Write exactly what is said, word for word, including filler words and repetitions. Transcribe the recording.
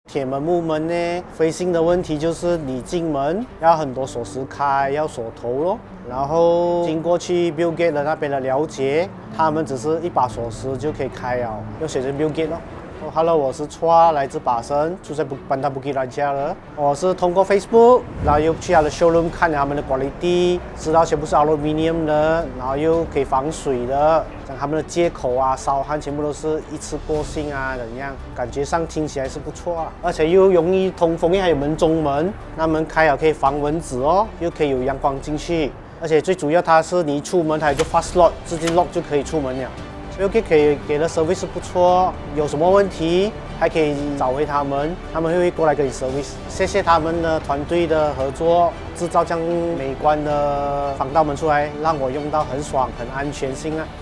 铁门、木门呢，飞行的问题就是你进门要很多锁匙开，要锁头咯。然后经过去 Bill Gates 的那边的了解，他们只是一把锁匙就可以开了，要写成 Bill Gates 咯。Oh, Hello， 我是 Chua， 来自巴生，住在班达布吉拉加的。我是通过 Facebook， 然后又去他的 showroom 看了他们的 quality， 知道全部是 aluminium 的，然后又可以防水的，像他们的接口啊、烧焊全部都是一次过性啊，怎样？感觉上听起来是不错啊，而且又容易通风，因为还有门中门，那门开了可以防蚊子哦，又可以有阳光进去，而且最主要它是你一出门它有个 fast lock， 直接 lock 就可以出门了。OK， 可以给的 service 不错，有什么问题还可以找回他们，他们会过来给你 service。谢谢他们的团队的合作，制造这样美观的防盗门出来，让我用到很爽、很安全性啊。